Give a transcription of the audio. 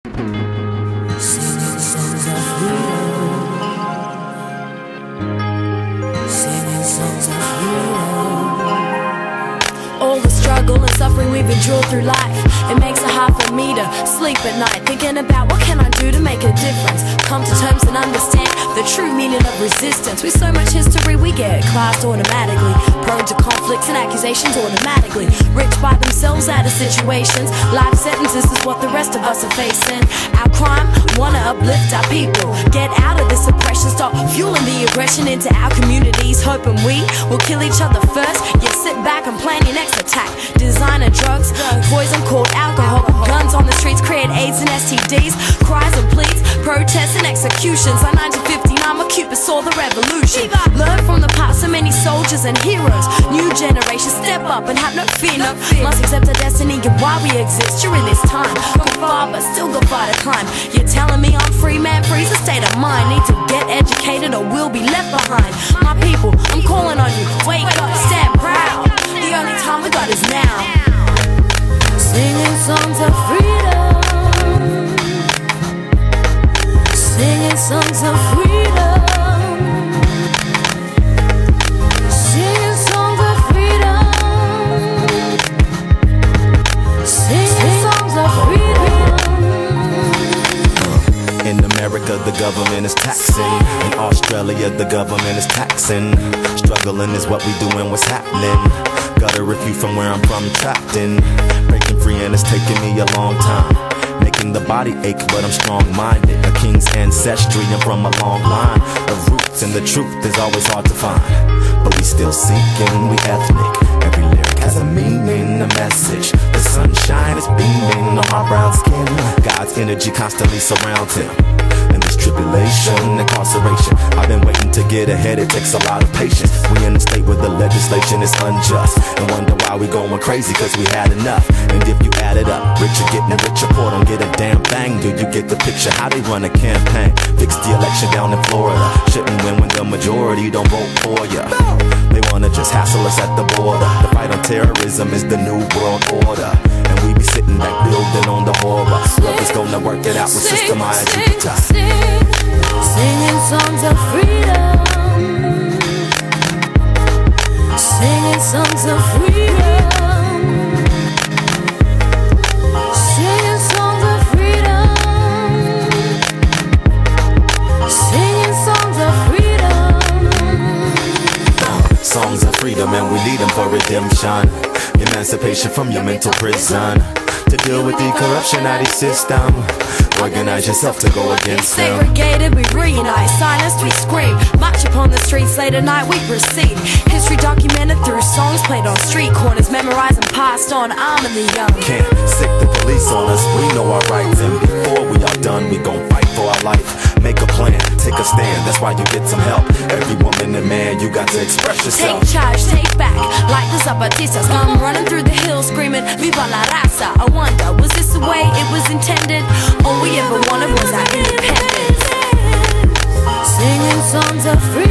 Singing songs of freedom. Singing songs of freedom. All the struggle and suffering we've endured through life, it makes it hard for me to sleep at night, thinking about what can I do to make a difference. Come to terms and understand the true meaning of resistance. With so much history we get classed automatically, prone to conflicts and accusations automatically, rich by themselves out of situations. Life sentences is what the rest of us are facing. Our crime, wanna uplift our people, get out of this oppression, stop fueling the aggression into our communities, hoping we will kill each other first, yet sit back and plan your next attack. Designer drugs, poison called alcohol, guns on the streets create AIDS and STDs, cries and pleas, protests and executions. Like 1959 when Cuba saw the revolution. Learn from the past, so many soldiers and heroes. New generation step up and have no fear, no fear. Must accept our destiny and why we exist during this time. Go far but still go far to climb. You're telling me I'm free, man, free's a state of mind. Need to get educated or we'll be left behind. My people, I'm calling on you, wake up, stand proud. The only time we got is now. Singing songs of freedom. Singing songs of freedom. Singing songs of freedom. Singing songs of freedom. In America, the government is taxing. In Australia, the government is taxing. Struggling is what we do and what's happening. Got a review from where I'm from, trapped in. Breaking free and it's taking me a long time. Making the body ache, but I'm strong-minded. A king's ancestry and from a long line of roots, and the truth is always hard to find. But we still seeking, we ethnic. Every lyric has a meaning, a message. The sunshine is beaming on my brown skin. God's energy constantly surrounds him. In this tribulation, incarceration, I've been waiting to get ahead, it takes a lot of patience. We in a state where the legislation is unjust, and wonder why we going crazy, cause we had enough. And if you add it up, richer getting richer, poor don't get a damn thing. Do you get the picture, how they run a campaign? Fix the election down in Florida, shouldn't win when the majority don't vote for ya. They wanna just hassle us at the border. The fight on terrorism is the new world order, and we be sitting back building on the horror. Love is gonna work it out with Sister Maya Jupiter. Singing songs of freedom. Singing songs of freedom. Singing songs of freedom. Singing songs of freedom. Songs of freedom, and we need them for redemption. Emancipation from your mental prison. To deal with the corruption of the system. Organize yourself to go against them. Segregated, we reunite. Silenced, we scream. March upon the streets late at night, we proceed. History documented through songs played on street corners, memorized and passed on, arming the young. Can't sick the police on us, we know our rights. And before we are done, we gon' fight for our life. Make a plan, take a stand, that's why you get some help. Every woman and man, you got to express yourself. Take charge, take back, like the Zapatistas come running through the hills screaming, Viva la raza. I wonder, was this the way it was intended? All we ever wanted was our independence. Singing songs of freedom.